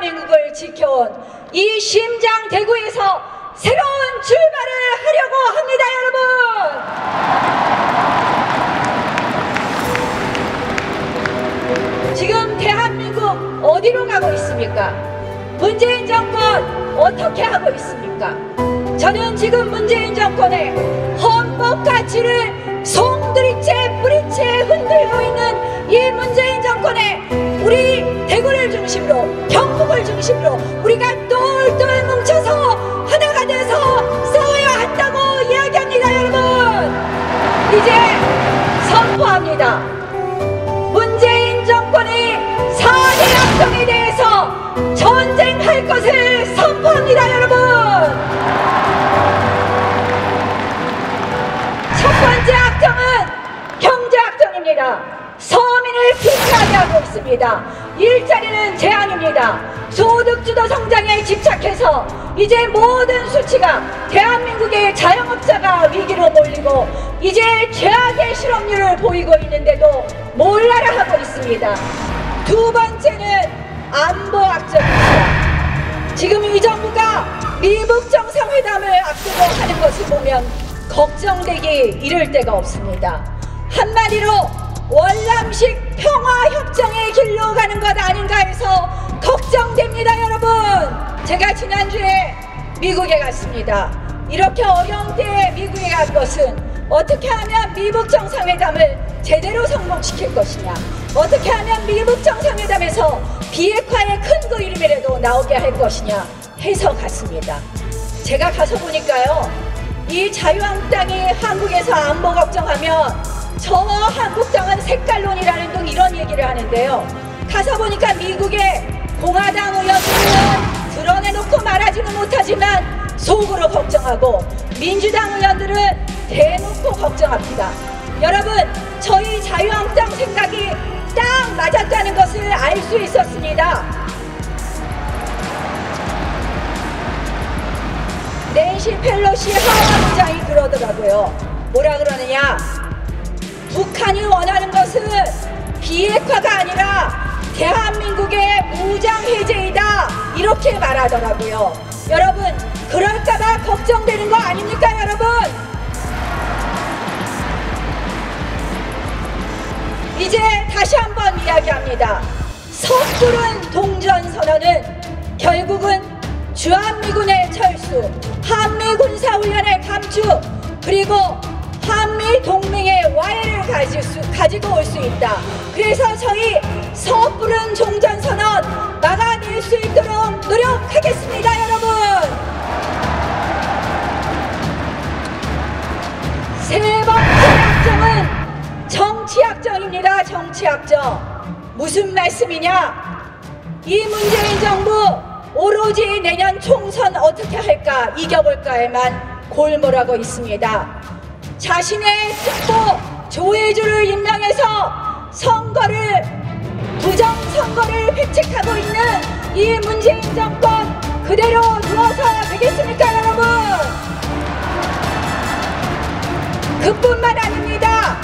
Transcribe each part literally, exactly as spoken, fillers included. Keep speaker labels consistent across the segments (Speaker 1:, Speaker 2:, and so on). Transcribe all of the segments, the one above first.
Speaker 1: 대한민국을 지켜온 이 심장 대구에서 새로운 출발을 하려고 합니다, 여러분. 지금 대한민국 어디로 가고 있습니까? 문재인 정권 어떻게 하고 있습니까? 저는 지금 문재인 정권의 헌법 가치를 송두리째 뿌리째 흔들고 있는 이 문재인 정권의 우리 대구를 중심으로 경북을 중심으로 우리가 똘똘 뭉쳐서 하나가 돼서 싸워야 한다고 이야기합니다, 여러분. 이제 선포합니다. 문재인 정권이 사 대 악정에 대해서 전쟁할 것을 선포합니다, 여러분. 첫 번째 악정은 경제악정입니다. 서민을 피폐하게 하고 있습니다. 일자리는 제한입니다. 소득주도 성장에 집착해서 이제 모든 수치가 대한민국의 자영업자가 위기로 몰리고 이제 최악의 실업률을 보이고 있는데도 몰라라 하고 있습니다. 두 번째는 안보악정입니다. 지금 이 정부가 미북 정상회담을 앞두고 하는 것을 보면 걱정되기 이를 데가 없습니다. 한마디로 월남식 평화협정의 길로 가는 것 아닌가 해서 걱정됩니다, 여러분. 제가 지난주에 미국에 갔습니다. 이렇게 어려운 때에 미국에 간 것은 어떻게 하면 미북 정상회담을 제대로 성공시킬 것이냐, 어떻게 하면 미북 정상회담에서 비핵화의 큰 그림이라도 나오게 할 것이냐 해서 갔습니다. 제가 가서 보니까요, 이 자유한국당이 한국에서 안보 걱정하면 저 한국당은 색깔론이라는 등 이런 얘기를 하는데요. 가서 보니까 미국의 공화당 의원들은 드러내놓고 말하지는 못하지만 속으로 걱정하고 민주당 의원들은 대놓고 걱정합니다. 여러분, 저희 자유한국당 생각이 딱 맞았다는 것을 알 수 있었습니다. 낸시 펠로시 하원 의장이 그러더라고요. 뭐라 그러느냐, 북한이 원하는 것은 비핵화가 아니라 대한민국의 무장해제이다, 이렇게 말하더라고요. 여러분, 그럴까봐 걱정되는 거 아닙니까, 여러분? 이제 다시 한번 이야기합니다. 섣부른 동전선언은 결국은 주한미군의 철수, 한미군사훈련의 감축, 그리고 한미동맹의 와해를 가질 수, 가지고 올 수 있다. 그래서 저희 섣부른 종전선언 막아낼 수 있도록 노력하겠습니다, 여러분. 세 번째 악정은 정치악정입니다. 정치악정. 무슨 말씀이냐? 이 문재인 정부 오로지 내년 총선 어떻게 할까, 이겨볼까에만 골몰하고 있습니다. 자신의 특보 조혜주를 임명해서 선거를, 부정선거를 획책하고 있는 이 문재인 정권 그대로 누워서 되겠습니까, 여러분? 그뿐만 아닙니다.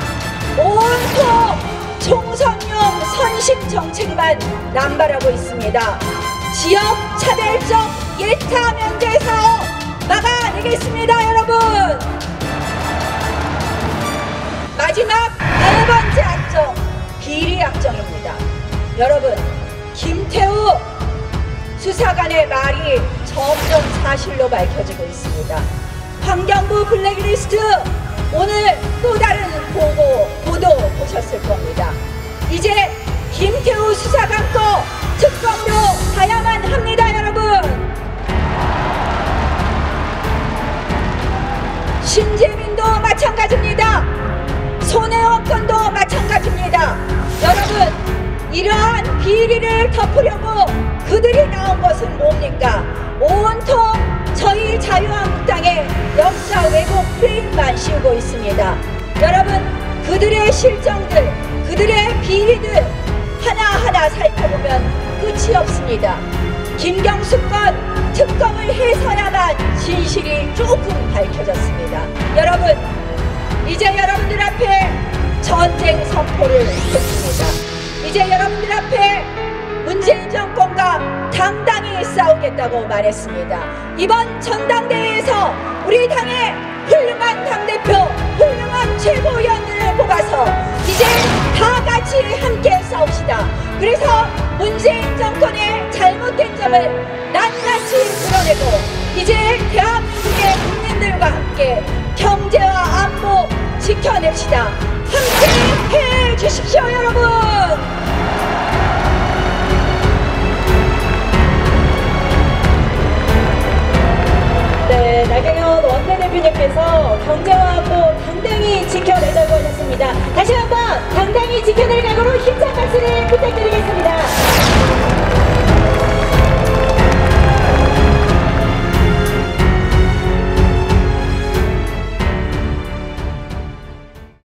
Speaker 1: 온통 총선용 선심 정책만 남발하고 있습니다. 지역 차별적 예타 면제 사업 막아내겠습니다, 여러분. 마지막 네 번째 악정, 비리 악정입니다. 여러분, 김태우 수사관의 말이 점점 사실로 밝혀지고 있습니다. 환경부 블랙리스트, 오늘 또 다른 보고, 보도 보셨을 겁니다. 이제 김태우 수사관 거 특검으로 가야만 합니다, 여러분. 신재민도 마찬가지입니다. 손혜원 건도 마찬가지입니다. 여러분, 이러한 비리를 덮으려고 그들이 나온 것은 뭡니까? 온통 저희 자유한국당의 역사 왜곡 프레임만 씌우고 있습니다. 여러분, 그들의 실정들, 그들의 비리들 하나하나 살펴보면 끝이 없습니다. 김경수 건 특검을 해서야만 진실이 조금 밝혀졌습니다. 여러분, 이제 여러분들 앞에 전쟁 선포를 했습니다. 이제 여러분들 앞에 문재인 정권과 당당히 싸우겠다고 말했습니다. 이번 전당대회에서 우리 당의 훌륭한 당대표, 훌륭한 최고위원들을 뽑아서 이제 다 같이 함께 싸웁시다. 그래서 문재인 정권의 잘못된 점을 낱낱이 드러내고 이제 대한민국의 국민들과 함께 경제와 안보 지켜냅시다. 함께 해주십시오, 여러분.
Speaker 2: 네, 나경원 원내대표님께서 경제와 안보 당당히 지켜내자고 하셨습니다. 다시 한번 당당히 지켜낼 각오